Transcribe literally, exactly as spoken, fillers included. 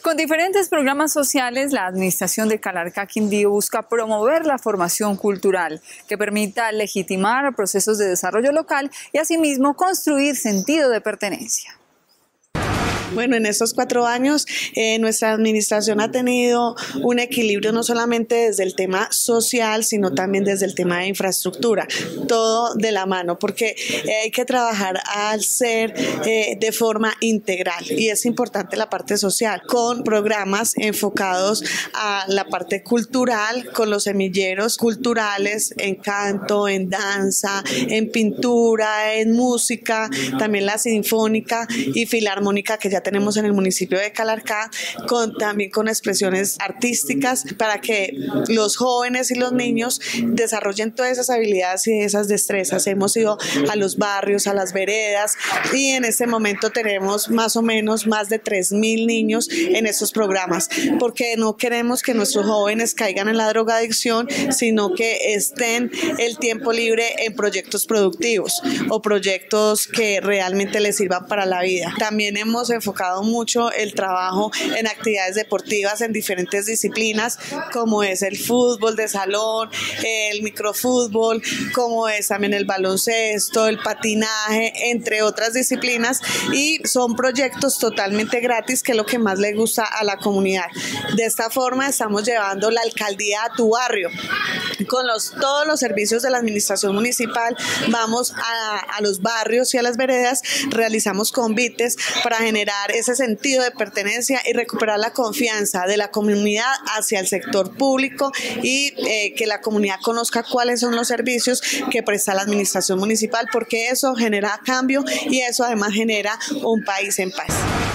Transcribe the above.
Con diferentes programas sociales, la Administración de Calarcá Quindío busca promover la formación cultural que permita legitimar procesos de desarrollo local y asimismo construir sentido de pertenencia. Bueno, en estos cuatro años eh, nuestra administración ha tenido un equilibrio no solamente desde el tema social, sino también desde el tema de infraestructura, todo de la mano, porque eh, hay que trabajar al ser eh, de forma integral y es importante la parte social, con programas enfocados a la parte cultural, con los semilleros culturales en canto, en danza, en pintura, en música, también la sinfónica y filarmónica que ya tenemos en el municipio de Calarcá, con, también con expresiones artísticas para que los jóvenes y los niños desarrollen todas esas habilidades y esas destrezas. Hemos ido a los barrios, a las veredas y en este momento tenemos más o menos más de tres mil niños en esos programas, porque no queremos que nuestros jóvenes caigan en la drogadicción, sino que estén el tiempo libre en proyectos productivos o proyectos que realmente les sirvan para la vida. También hemos enfocado mucho el trabajo en actividades deportivas en diferentes disciplinas, como es el fútbol de salón, el microfútbol, como es también el baloncesto, el patinaje, entre otras disciplinas, y son proyectos totalmente gratis, que es lo que más le gusta a la comunidad. De esta forma estamos llevando la alcaldía a tu barrio. Con los, todos los servicios de la administración municipal vamos a, a los barrios y a las veredas, realizamos convites para generar ese sentido de pertenencia y recuperar la confianza de la comunidad hacia el sector público y eh, que la comunidad conozca cuáles son los servicios que presta la administración municipal, porque eso genera cambio y eso además genera un país en paz.